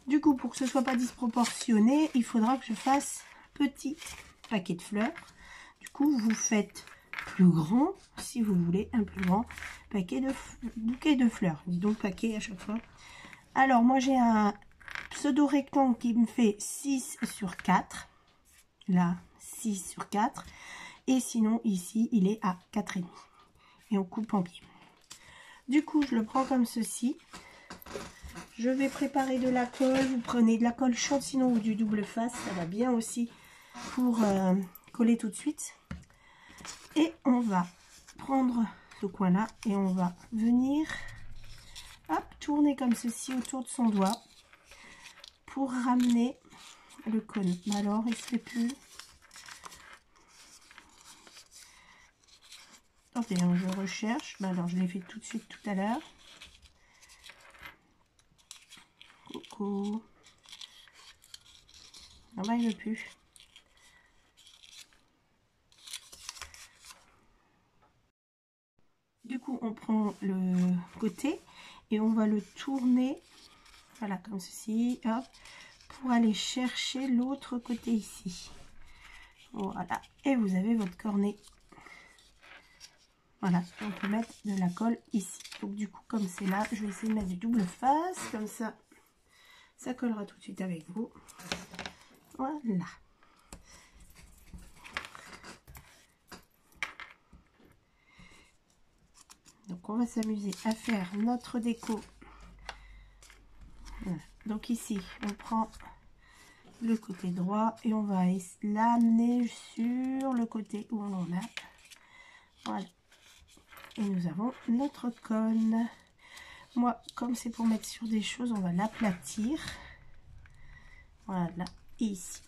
Du coup, pour que ce soit pas disproportionné, il faudra que je fasse petit paquet de fleurs. Du coup, vous faites plus grand si vous voulez un plus grand paquet de bouquet de fleurs. Dis donc paquet à chaque fois. Alors, moi, j'ai un pseudo rectangle qui me fait 6 sur 4. Là, 6 sur 4. Et sinon, ici, il est à 4,5. Et on coupe en pied. Du coup, je le prends comme ceci. Je vais préparer de la colle. Vous prenez de la colle chaude, sinon ou du double face. Ça va bien aussi pour coller tout de suite. Et on va prendre ce coin-là et on va venir hop, tourner comme ceci autour de son doigt pour ramener le cône. Alors, il se fait plus. Attendez, je recherche. Alors, je l'ai fait tout de suite tout à l'heure. Coucou. Ah bah, il veut plus. Du coup, on prend le côté et on va le tourner, voilà, comme ceci, hop, pour aller chercher l'autre côté ici. Voilà, et vous avez votre cornet. Voilà, on peut mettre de la colle ici. Donc du coup, comme c'est là, je vais essayer de mettre du double face, comme ça, ça collera tout de suite avec vous. Voilà. Donc on va s'amuser à faire notre déco. Voilà. Donc ici, on prend le côté droit et on va l'amener sur le côté où on en a. Voilà. Et nous avons notre cône. Moi, comme c'est pour mettre sur des choses, on va l'aplatir. Voilà, ici.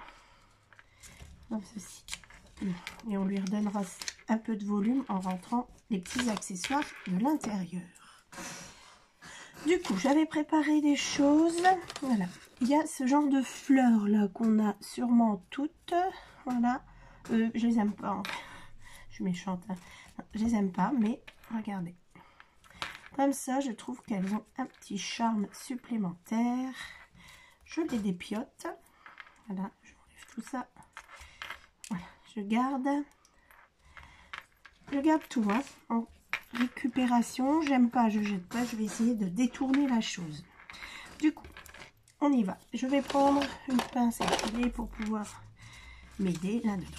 Comme ceci. Et on lui redonnera un peu de volume en rentrant les petits accessoires de l'intérieur. Du coup, j'avais préparé des choses. Voilà. Il y a ce genre de fleurs là qu'on a sûrement toutes. Voilà. Je les aime pas. Je suis méchante. Hein. Je les aime pas, mais regardez. Comme ça, je trouve qu'elles ont un petit charme supplémentaire. Je les dépiote. Voilà. J'enlève tout ça. Voilà. Je garde tout. Hein, en récupération. J'aime pas, je jette pas. Je vais essayer de détourner la chose. Du coup, on y va. Je vais prendre une pince à filet pour pouvoir m'aider là-dedans.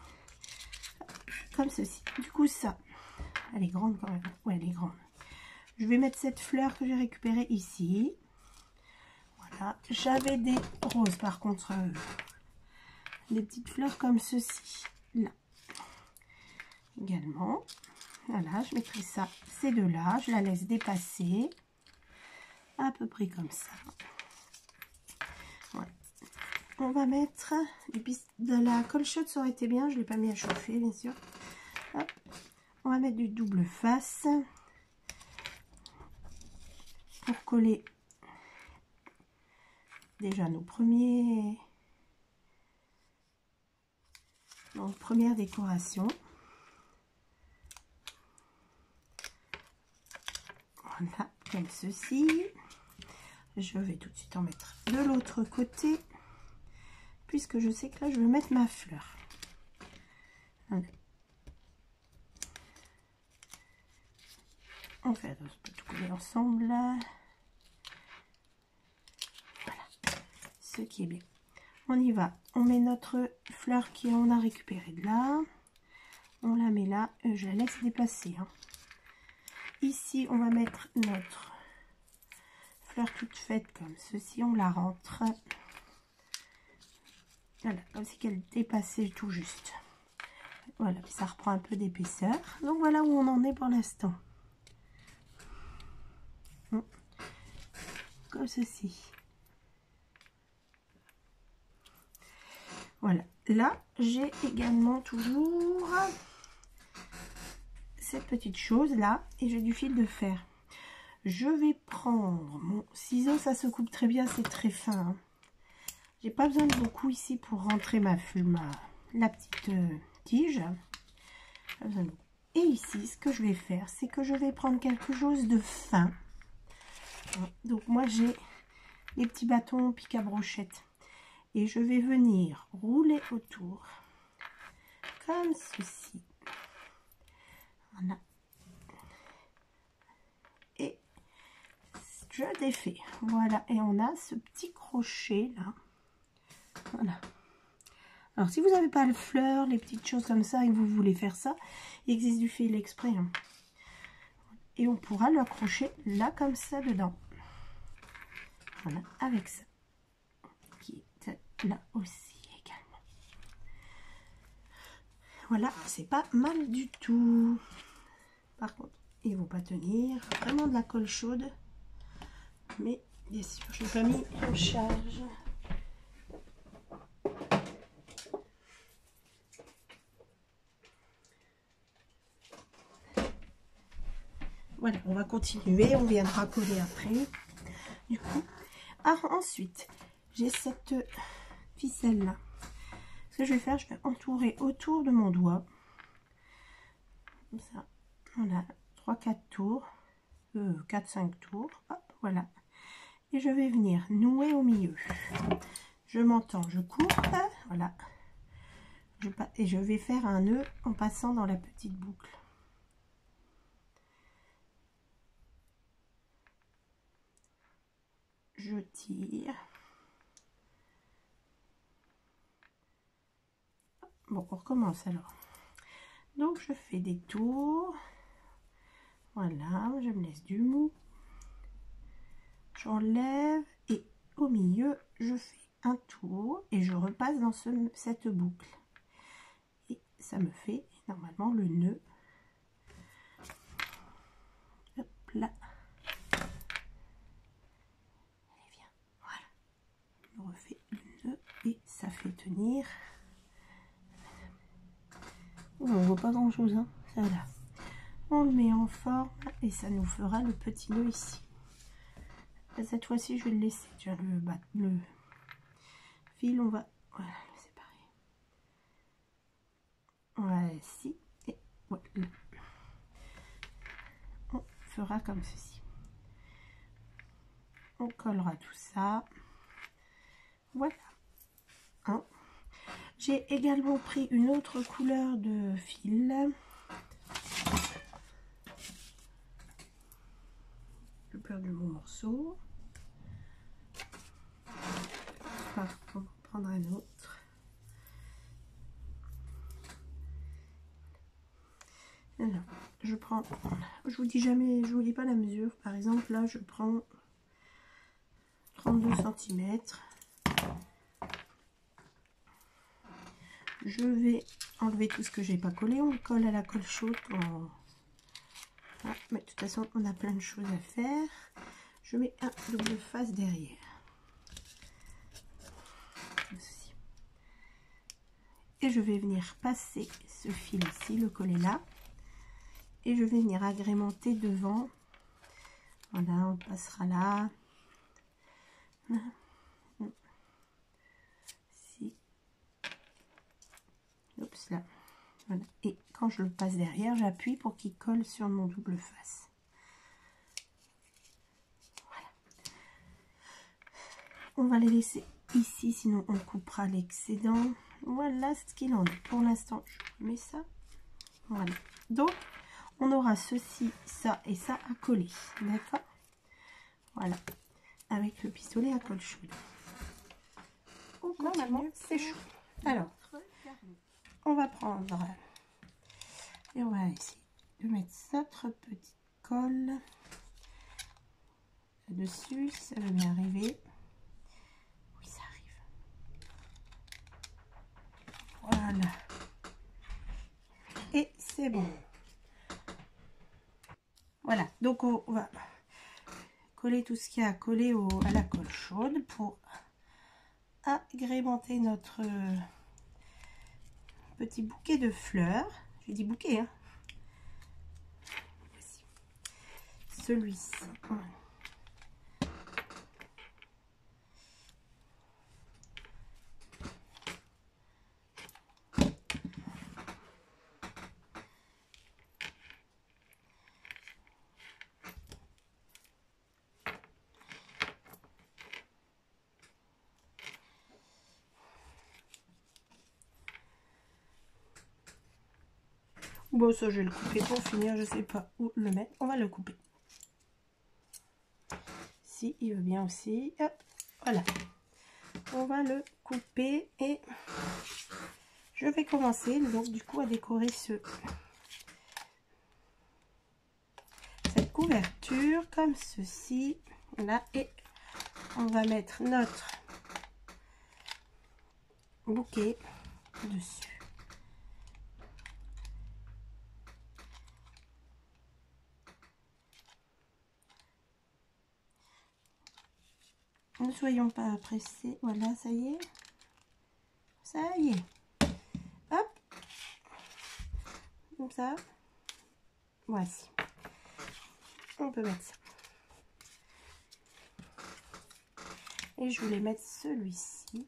Comme ceci. Du coup, ça, elle est grande quand même. Ouais, elle est grande. Je vais mettre cette fleur que j'ai récupérée ici. Voilà. J'avais des roses, par contre, des petites fleurs comme ceci. Là. Également. Voilà, je mettrai ça, ces deux-là. Je la laisse dépasser. À peu près comme ça. Voilà. On va mettre de la colle chaude, ça aurait été bien. Je ne l'ai pas mis à chauffer, bien sûr. Hop. On va mettre du double face pour coller déjà nos premières décorations. Voilà, comme ceci. Je vais tout de suite en mettre de l'autre côté, puisque je sais que là, je vais mettre ma fleur. Voilà. On fait tout coller ensemble. Voilà. Ce qui est bien. On y va. On met notre fleur qu'on a récupérée de là. On la met là. Je la laisse dépasser. Hein. Ici, on va mettre notre fleur toute faite comme ceci. On la rentre. Voilà, comme si elle dépassait tout juste. Voilà, ça reprend un peu d'épaisseur. Donc voilà où on en est pour l'instant. Comme ceci. Voilà, là j'ai également toujours cette petite chose là et j'ai du fil de fer. Je vais prendre mon ciseau, ça se coupe très bien, c'est très fin. Hein. J'ai pas besoin de beaucoup ici pour rentrer la petite tige. Et ici, ce que je vais faire, c'est que je vais prendre quelque chose de fin. Donc moi j'ai les petits bâtons pique à brochette. Et je vais venir rouler autour comme ceci. Voilà. Et je défais. Voilà. Et on a ce petit crochet là. Voilà. Alors si vous n'avez pas le fleur, les petites choses comme ça et que vous voulez faire ça, il existe du fil exprès. Hein. Et on pourra l'accrocher là comme ça dedans. Voilà, avec ça. Qui est là aussi également. Voilà, c'est pas mal du tout. Par contre, ils ne vont pas tenir. Vraiment de la colle chaude. Mais bien sûr, je n'ai pas mis en charge. Voilà, on va continuer, on viendra coller après. Du coup, ensuite, j'ai cette ficelle là. Ce que je vais faire, je vais entourer autour de mon doigt. Comme ça, on a 3-4 tours, 4-5 tours. Hop, voilà. Et je vais venir nouer au milieu. Je m'entends, je coupe, voilà. Et je vais faire un nœud en passant dans la petite boucle. Je tire. Bon, on recommence alors. Donc, je fais des tours. Voilà, je me laisse du mou. J'enlève et au milieu, je fais un tour et je repasse dans cette boucle. Et ça me fait normalement le nœud. Hop là. Allez, viens. Voilà. Je refais le nœud et ça fait tenir. On ne voit pas grand chose, hein. Ça là. On le met en forme et ça nous fera le petit nœud ici. Cette fois-ci, je vais le laisser. Déjà, le fil, on va voilà, le séparer. Voilà, ici. Et voilà. On fera comme ceci. On collera tout ça. Voilà. Hein. J'ai également pris une autre couleur de fil. J'ai perdu mon morceau. Enfin, on va prendre un autre. Alors, je prends, je vous dis jamais, je vous dis pas la mesure. Par exemple, là, je prends 32 cm. Je vais enlever tout ce que j'ai pas collé. On le colle à la colle chaude. Ah, mais de toute façon, on a plein de choses à faire. Je mets un double face derrière. Et je vais venir passer ce fil ici, le coller là. Et je vais venir agrémenter devant. Voilà, on passera là. Ici. Oups, là. Voilà. Et quand je le passe derrière, j'appuie pour qu'il colle sur mon double face. Voilà. On va les laisser ici, sinon on coupera l'excédent. Voilà ce qu'il en est. Pour l'instant, je mets ça. Voilà. Donc, on aura ceci, ça et ça à coller. D'accord? Voilà. Avec le pistolet à colle chaude. Normalement, c'est chaud. Alors, on va prendre et on va essayer de mettre notre petite colle là-dessus. Ça va bien arriver. Oui, ça arrive. Voilà. Et c'est bon. Voilà. Donc, on va coller tout ce qu'il y a à coller à la colle chaude pour agrémenter notre petit bouquet de fleurs. J'ai dit bouquet, hein. Voici. Celui-ci. Bon, ça, je vais le couper pour finir. Je sais pas où le mettre. On va le couper. Si il veut bien aussi. Hop, voilà. On va le couper et je vais commencer donc du coup à décorer cette couverture comme ceci. Voilà, et on va mettre notre bouquet dessus. Ne soyons pas pressés. Voilà, ça y est. Ça y est. Hop. Comme ça. Voici. On peut mettre ça. Et je voulais mettre celui-ci.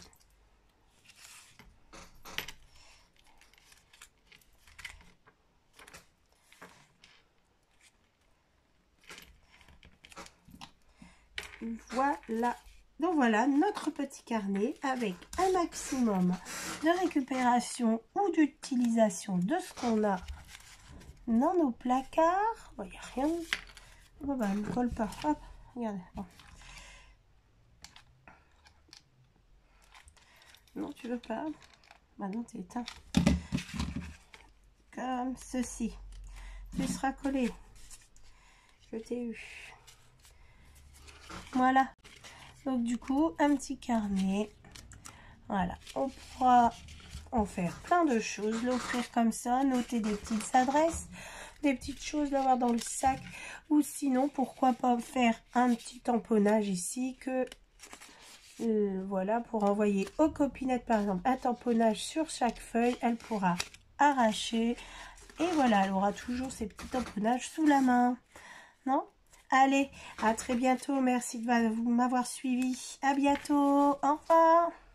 Voilà. Donc voilà notre petit carnet avec un maximum de récupération ou d'utilisation de ce qu'on a dans nos placards. Il n'y a rien. Oh, bah, elle ne colle pas. Hop, regardez. Bon. Non, tu veux pas. Maintenant, tu éteins. Comme ceci. Tu seras collé. Je t'ai eu. Voilà. Donc du coup, un petit carnet. Voilà. On pourra en faire plein de choses. L'offrir comme ça. Noter des petites adresses. Des petites choses d'avoir dans le sac. Ou sinon, pourquoi pas faire un petit tamponnage ici que... voilà, pour envoyer aux copinettes par exemple un tamponnage sur chaque feuille, elle pourra arracher et voilà, elle aura toujours ses petits tamponnages sous la main. Non? Allez, à très bientôt, merci de m'avoir suivi, à bientôt, au revoir.